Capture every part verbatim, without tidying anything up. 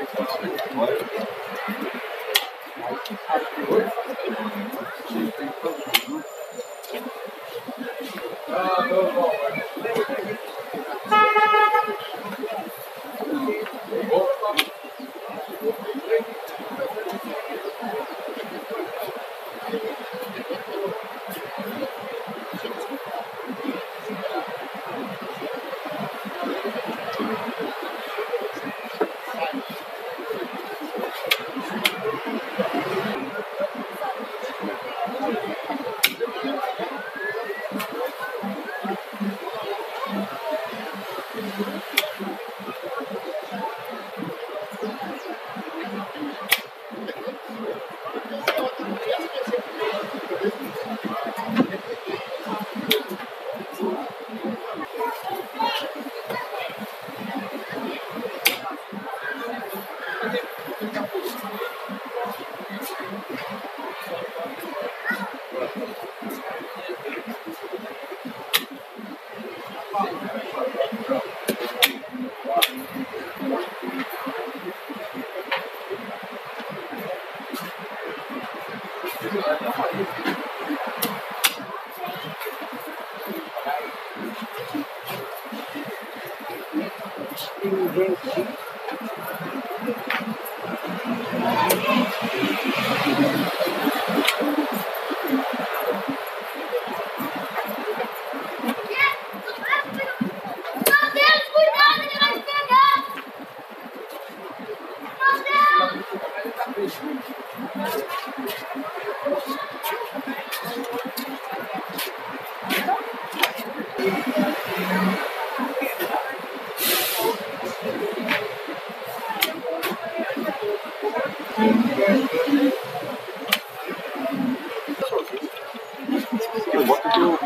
Eu boto que eu...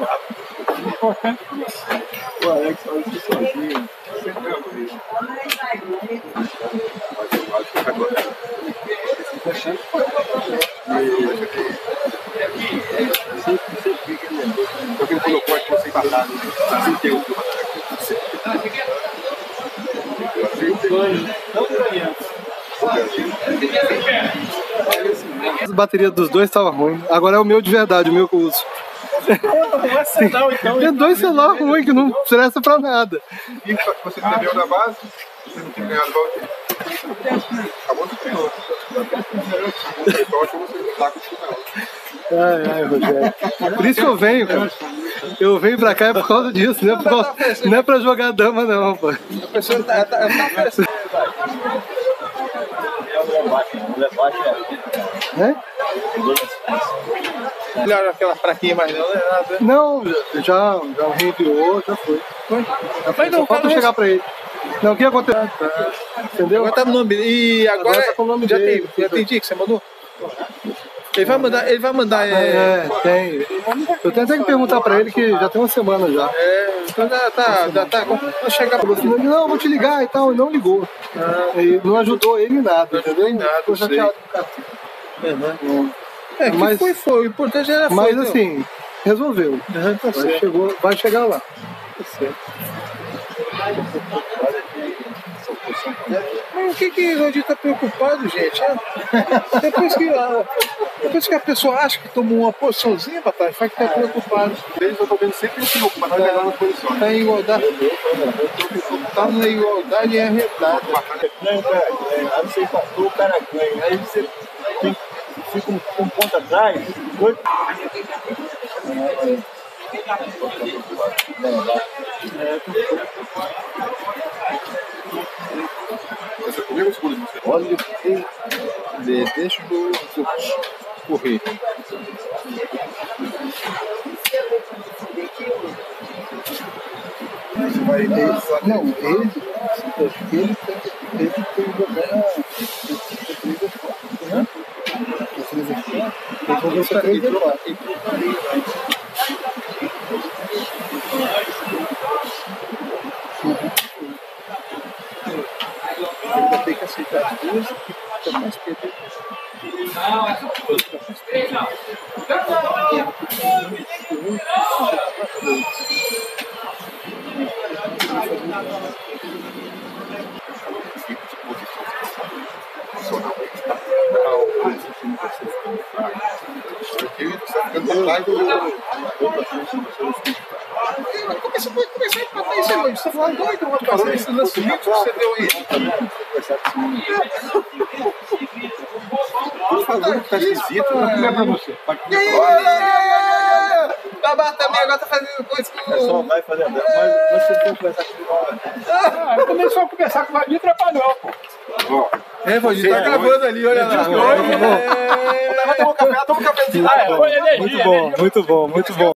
O Alex faz isso sozinho. Sempre é por isso. Mas eu acho que agora... Esse fechando. E... Sempre, sempre vi que ele é. Só que ele colocou aqui você passado. Assim tem o que eu vou não ganhamos. A bateria dos dois estava ruim. Agora é o meu de verdade, o meu que eu uso. Não é sinal, então. Tem dois celulares ruins que não presta pra nada. E você não ganhou na base? Você não tinha ganhado volta? Acabou de ganhar. Então acho que você tá com o final. Ai, ai, Rogério. Por isso que eu venho, cara. Eu venho pra cá é por causa disso, não é, por causa... não é pra jogar dama, não, pô. A pessoa tá, tá, tá oferecendo. É? Melhor aquela fraquinha, mas não é nada. Não, já, já reenviou, já foi. Foi? Já foi, não, só falta chegar pra ele. Não, o que aconteceu? Entendeu? Agora tá no nome dele. E agora, Agora tá com o nome já dele. tem, já tem dia que você mandou? Ele vai mandar, ele vai mandar. É, É, tem. Eu tenho até que perguntar pra ele que já tem uma semana já. é então já tá, já tá. Vou chegar pra você. Não, vou te ligar e tal, e não ligou. Ah, E não ajudou ele em nada, Não ajudou entendeu? em nada, Ficou sei. chateado com o cara. uhum. É, que Mas- foi, foi. O importante era foi. Mas então. assim, resolveu. Uhum, tá Vai, certo. chegou, vai chegar lá. Tá certo. Mas o que que o Rodinho tá preocupado, gente? É, depois, que, a, depois que a pessoa acha que tomou uma porçãozinha, Batalha, faz que tá preocupado. Eles eu tô vendo sempre um grupo, mas nós melhor nas posições. Tá em igualdade. Tá na igualdade e arretado. Não, cara, é, aí você empatou, o cara ganha. Aí você tem, fica um, um ponto atrás. Dois... Você comigo ou escolhe você? Olha, tem De- Deixa eu correr. Você vai ele, não, ele, ele tem ele tem que jogar né? três a quatro, tem que conversar três a quatro. Ele vai ter que aceitar as duas e fica mais perto. emocionalmente. Porque você está ficando pra trás do. Começou a empatar isso aí, você está falando doido, mano. Passando esse lance mito que você deu aí. Por favor, tá esquisito. Vou pegar pra você. E aí, Babá também agora tá fazendo coisa com. É só vai fazer a dança, mas você tem que conversar com o Ah, eu também só conversar com o Valdir atrapalhou, pô. É, Valdir, tá gravando ali, olha lá. Muito bom. Toma café, toma café de lá. Ah, foi energia, Muito bom, muito bom, muito bom.